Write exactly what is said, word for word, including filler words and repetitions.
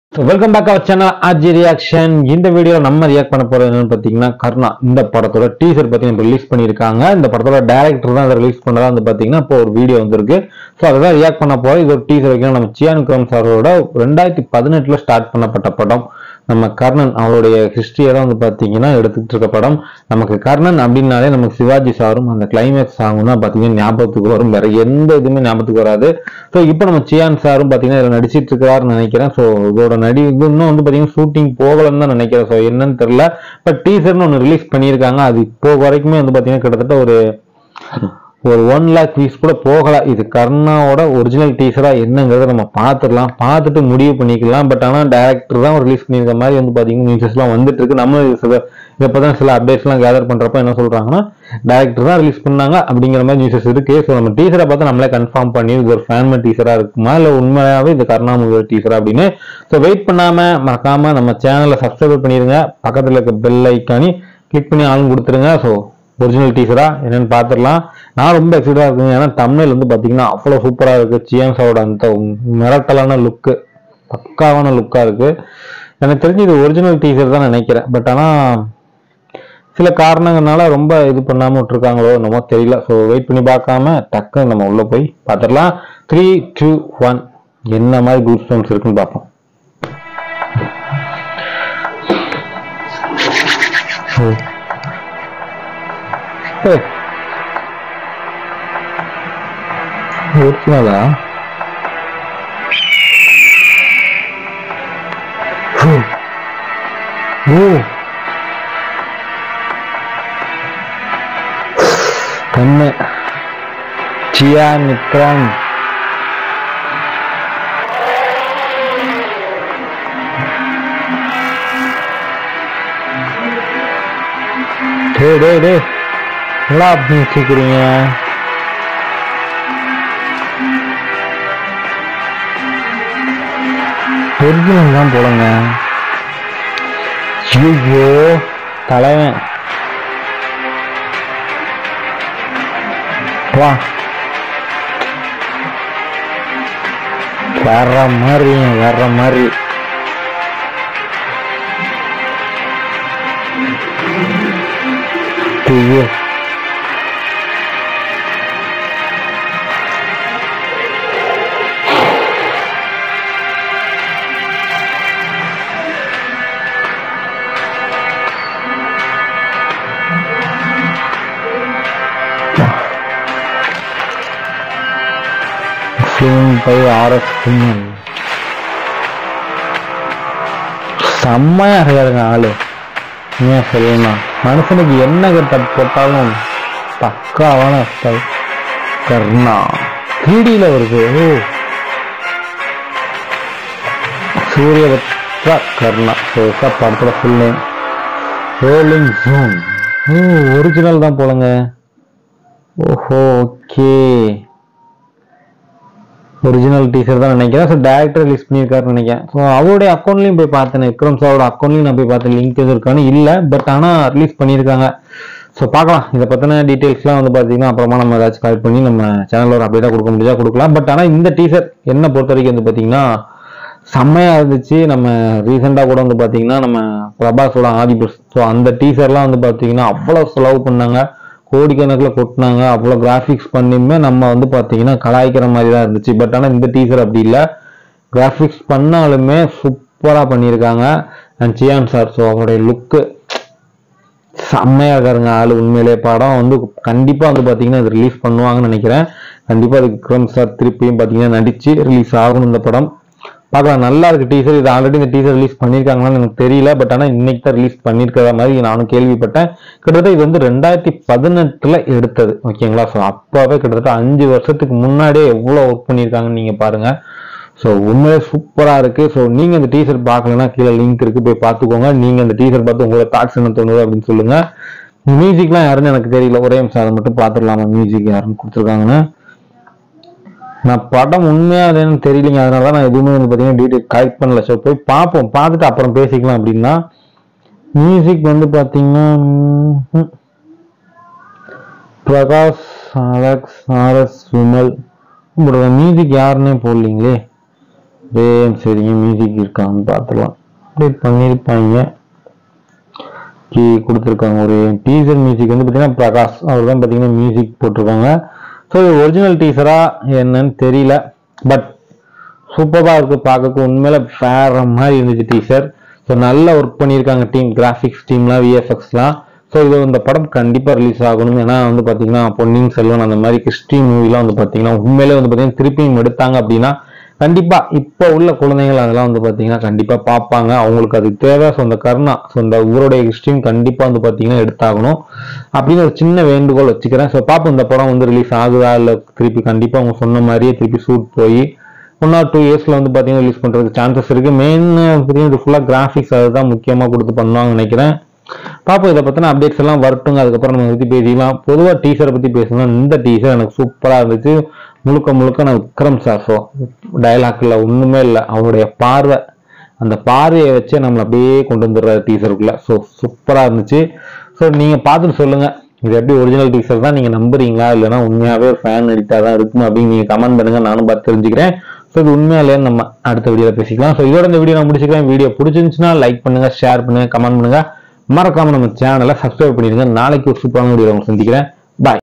So welcome back our channel RG reaction. இந்த வீடியோல நம்ம ரியாக்ட் பண்ண போறது என்னன்னு பாத்தீங்கன்னா கர்ணா இந்த படத்தோட டீசர் பாத்தீங்கன்னா ரிலீஸ் பண்ணிருக்காங்க. இந்த படத்தோட டைரக்டர் தான் அதை ரிலீஸ் பண்ணதா வந்து பாத்தீங்கன்னா இப்போ ஒரு வீடியோ வந்திருக்கு. ஸோ அதான் ரியாக்ட் பண்ண போறோம். இது ஒரு டீசர் வைக்கணும். நம்ம சியான் விக்ரம் சாரோட ரெண்டாயிரத்தி பதினெட்டுல ஸ்டார்ட் பண்ணப்பட்ட படம். நம்ம கர்ணன் அவருடைய ஹிஸ்டரியை தான் வந்து பாத்தீங்கன்னா எடுத்துக்கிட்டு இருக்க படம். நமக்கு கர்ணன் அப்படின்னாலே நமக்கு சிவாஜி சாரும் அந்த கிளைமேக்ஸ் சாங் தான் பாத்தீங்கன்னா ஞாபகத்துக்கு வரும். வேற எந்த இதுவுமே ஞாபகத்துக்கு வராது. ஸோ இப்போ நம்ம சியான் சாரும் பாத்தீங்கன்னா இதுல நடிச்சிட்டு இருக்கிறாருன்னு நினைக்கிறேன். ஸோ இதோட நடி இன்னும் வந்து பாத்தீங்கன்னா ஷூட்டிங் போகலன்னு தான் நினைக்கிறேன். ஸோ என்னன்னு தெரியல. பட் டீசர்னு ஒன்று ரிலீஸ் பண்ணியிருக்காங்க. அது இப்போ வரைக்குமே வந்து பாத்தீங்கன்னா கிட்டத்தட்ட ஒரு ஒரு ஒன் லேக் வியூஸ் கூட போகல. இது கர்ணாவோட ஒரிஜினல் டீசரா என்னங்கிறத நம்ம பார்த்துடலாம், பார்த்துட்டு முடிவு பண்ணிக்கலாம். பட் ஆனால் டைரக்டர் தான் ரிலீஸ் பண்ணியிருக்க மாதிரி வந்து பாத்தீங்கன்னா நியூஸஸ் எல்லாம் வந்துட்டு இருக்கு. நம்ம இப்பதான் சில அப்டேட்ஸ் எல்லாம் கேதர் பண்றப்ப என்ன சொல்றாங்கன்னா டைரக்டர் தான் ரிலீஸ் பண்ணாங்க அப்படிங்கிற மாதிரி நியூஸஸ் இருக்கு. ஸோ நம்ம டீசரை பார்த்து நம்மளே கன்ஃபார்ம் பண்ணி இது ஒரு ஃபேன்மேட் டீசரா இருக்குமா இல்லை உண்மையாவே இது கர்ணா மூவி டீசரா அப்படின்னு. ஸோ வெயிட் பண்ணாம மறக்காம நம்ம சேனலை சப்ஸ்கிரைப் பண்ணிருங்க. பக்கத்துல இருக்க பெல் ஐக்கானி கிளிக் பண்ணி ஆளும் கொடுத்துருங்க. ஸோ ஒரிஜினல் டீசரா என்னன்னு பார்த்துடலாம். நான் ரொம்ப எக்ஸைட்டா இருக்குங்க. ஏன்னா தமிழ் வந்து பாத்தீங்கன்னா அவ்வளவு சூப்பரா இருக்கு. சியான்ஸோட அந்த மிரட்டலான லுக்கு பக்காவான லுக்கா இருக்கு. எனக்கு தெரிஞ்சு இது ஒரிஜினல் டீசர் தான் நினைக்கிறேன். பட் ஆனா சில காரணங்கள்னால ரொம்ப இது பண்ணாம விட்டுருக்காங்களோ என்னமோ தெரியல. ஸோ வெயிட் பண்ணி பார்க்காம டக்குன்னு நம்ம உள்ள போய் பார்த்துடலாம். த்ரீ டூ ஒன் என்ன மாதிரி கூஸ் பம்ப்ஸ் இருக்குன்னு பார்ப்போம். ஒரிஜினலா? ஓ கண்ணு சியான் விக்ரம் டே டே டே நல்லா வச்சுக்கிறீங்க. ஒரிஜினல் தான் போடுங்க. ஐயோ தலைவன் வா வேற மாதிரி வேற மாதிரி. ஐயோ செம்மையா இருக்காருங்க ஆளு. ஏன் சொல்லணும், மனுஷனுக்கு என்ன கட்ட போட்டாலும் பக்காவான ஸ்டைல். கர்ணா த்ரீடியில வருது. ஓ சூரியபத்ரா கர்ணா படத்துல ஃபுல் நேம் ரோலிங் ஜூன். ஓ ஒரிஜினல் தான் போலங்க. ஓஹோ ஓகே ஒரிஜினல் டீசர் தான் நினைக்கிறேன். ஸோ டேரக்டர் ரிலீஸ் பண்ணியிருக்காருன்னு நினைக்கிறேன். ஸோ அவருடைய அக்கௌண்ட்லையும் போய் பார்த்தேன். விக்ரம் சாரோட அக்கௌண்ட்லையும் நான் போய் பார்த்தேன். லிங்க் எதுவும் இருக்கான்னு இல்லை. பட் ஆனால் ரிலீஸ் பண்ணியிருக்காங்க. ஸோ பார்க்கலாம். இதை பற்றின டீட்டெயில்ஸ்லாம் வந்து பார்த்தீங்கன்னா அப்புறமா நம்ம ஏதாச்சும் கால் பண்ணி நம்ம சேனலில் ஒரு அப்டேட்டாக கொடுக்க முடிஞ்சா கொடுக்கலாம். பட் ஆனால் இந்த டீசர் என்ன பொறுத்த வரைக்கும் வந்து பார்த்தீங்கன்னா செம்மையாக இருந்துச்சு. நம்ம ரீசெண்டாக கூட வந்து பார்த்தீங்கன்னா நம்ம பிரபாஸோட ஆதிபுஷ் ஸோ அந்த டீசர்லாம் வந்து பார்த்தீங்கன்னா அவ்வளோ செலவு பண்ணாங்க, கோடிக்கணக்கில் கொட்டினாங்க. அவ்வளோ கிராஃபிக்ஸ் பண்ணியுமே நம்ம வந்து பார்த்தீங்கன்னா கலாய்க்கிற மாதிரி தான் இருந்துச்சு. பட் ஆனால் இந்த டீசர் அப்படி இல்லை. கிராஃபிக்ஸ் பண்ணாலுமே சூப்பராக பண்ணியிருக்காங்க. அண்ட் சியான் சார் ஸோ அவருடைய லுக்கு செம்மையாக இருக்காருங்க ஆளு. உண்மையிலே படம் வந்து கண்டிப்பாக வந்து பார்த்தீங்கன்னா இது ரிலீஸ் பண்ணுவாங்கன்னு நினைக்கிறேன். கண்டிப்பாக அது விக்ரம் சார் திருப்பியும் பார்த்தீங்கன்னா நடிச்சு ரிலீஸ் ஆகணும் இந்த படம். பார்க்கலாம், நல்லா இருக்கு டீசர். இது ஆல்ரெடி இந்த டீசர் ரிலீஸ் பண்ணியிருக்காங்கன்னு எனக்கு தெரியல. பட் ஆனால் இன்னைக்கு தான் ரிலீஸ் பண்ணியிருக்கிற மாதிரி நானும் கேள்விப்பட்டேன். கிட்டத்தட்ட இது வந்து ரெண்டாயிரத்தி பதினெட்டுல எடுத்தது. ஓகேங்களா? ஸோ அப்பவே கிட்டத்தட்ட அஞ்சு வருஷத்துக்கு முன்னாடியே எவ்வளோ ஒர்க் பண்ணியிருக்காங்கன்னு நீங்க பாருங்க. ஸோ உண்மையிலே சூப்பரா இருக்கு. ஸோ நீங்க இந்த டீசர் பார்க்கலன்னா கீழே லிங்க் இருக்கு, போய் பார்த்துக்கோங்க. நீங்க இந்த டீசர் பார்த்து உங்களோட தாட்ஸ் என்ன தோணுது அப்படின்னு சொல்லுங்க. மியூசிக்லாம் யாருன்னு எனக்கு தெரியல. ஒரே நிமிஷம் அதை மட்டும் பார்த்துடலாமா மியூசிக் யாருன்னு கொடுத்துருக்காங்கன்னு. நான் படம் உண்மையா இல்லைன்னு தெரியலங்க. அதனால நான் எதுவுமே வந்து பார்த்தீங்கன்னா டீட்டெயில் கலெக்ட் பண்ணல. ஸோ போய் பார்ப்போம், பார்த்துட்டு அப்புறம் பேசிக்கலாம் அப்படின்னா. மியூசிக் வந்து பார்த்தீங்கன்னா பிரகாஷ், அலெக்ஸ், ஆர்எஸ், விமல். உங்களோட மியூசிக் யாருன்னே போடலீங்களே. சரிங்க மியூசிக் இருக்கான்னு பார்த்துக்கலாம். அப்டேட் பண்ணியிருப்பாங்க, கீ கொடுத்துருக்காங்க. ஒரு டீசர் மியூசிக் வந்து பார்த்தீங்கன்னா பிரகாஷ் அவர் தான் பார்த்தீங்கன்னா மியூசிக் போட்டிருக்காங்க. ஸோ இது ஒரிஜினல் டீசரா என்னன்னு தெரியல, பட் சூப்பராக இருக்குது பார்க்க. உண்மையில வேற மாதிரி இருந்துச்சு டீசர். ஸோ நல்லா ஒர்க் பண்ணியிருக்காங்க டீம், கிராஃபிக்ஸ் டீம்லாம், விஎஃப்எக்ஸ்லாம். ஸோ இது இந்த படம் கண்டிப்பாக ரிலீஸ் ஆகணும். ஏன்னா வந்து பார்த்தீங்கன்னா பொன்னியின் செல்வன் அந்த மாதிரி கிறிஸ்டி மூவிலாம் வந்து பார்த்தீங்கன்னா உண்மையிலே வந்து பார்த்தீங்கன்னா திருப்பியும் எடுத்தாங்க அப்படின்னா கண்டிப்பாக இப்போ உள்ள குழந்தைகள் அதெல்லாம் வந்து பார்த்தீங்கன்னா கண்டிப்பாக பார்ப்பாங்க, அவங்களுக்கு அது தேவை. ஸோ இந்த கருணா, ஸோ இந்த ஊருடைய கிறிஸ்டின் கண்டிப்பாக வந்து பார்த்தீங்கன்னா எடுத்தாகணும் அப்படின்னு ஒரு சின்ன வேண்டுகோள் வச்சுக்கிறேன். ஸோ பார்ப்போம் இந்த படம் வந்து ரிலீஸ் ஆகுதா இல்லை திருப்பி கண்டிப்பாக அவங்க சொன்ன மாதிரியே திருப்பி ஷூட் போய் ஒன் ஆர் டூ இயர்ஸ்ல வந்து பார்த்தீங்கன்னா ரிலீஸ் பண்ணுறதுக்கு சான்சஸ் இருக்கு. மெயின் இது ஃபுல்லாக கிராஃபிக்ஸ் அதுதான் முக்கியமாக கொடுத்து பண்ணுவாங்கன்னு நினைக்கிறேன். பார்ப்போம், இதை பற்றின அப்டேட்ஸ் எல்லாம் வரட்டுங்க, அதுக்கப்புறம் நம்ம பற்றி பேசிக்கலாம். பொதுவாக டீசரை பற்றி பேசணும், இந்த டீசர் எனக்கு சூப்பராக இருந்துச்சு. முழுக்க முழுக்க நான் விக்ரம் சார், ஸோ டைலாக்ல ஒன்றுமே இல்லை, அவருடைய பார்வை, அந்த பார்வையை வச்சு நம்மளை அப்படியே கொண்டு வந்துடுறாரு டீசருக்குள்ள. ஸோ சூப்பராக இருந்துச்சு. ஸோ நீங்கள் பார்த்துட்டு சொல்லுங்கள், இது எப்படி ஒரிஜினல் டீசர் தான் நீங்கள் நம்புறீங்களா, இல்லைன்னா உண்மையாகவே ஒரு ஃபேன் எடிட்டாக தான் இருக்கும் அப்படின்னு நீங்கள் கமெண்ட் பண்ணுங்க, நானும் பார்த்து தெரிஞ்சுக்கிறேன். ஸோ இது உண்மையாலே நம்ம அடுத்த வீடியோவில் பேசிக்கலாம். ஸோ இதோட இந்த வீடியோ நான் முடிச்சுக்கிறேன். வீடியோ பிடிச்சிருந்துச்சுன்னா லைக் பண்ணுங்க, ஷேர் பண்ணுங்க, கமெண்ட் பண்ணுங்க, மறக்காம நம்ம சேனலை சப்ஸ்கிரைப் பண்ணிடுங்க. நாளைக்கு ஒரு சூப்பரான வீடியோ உங்களுக்கு சந்திக்கிறேன். பாய்.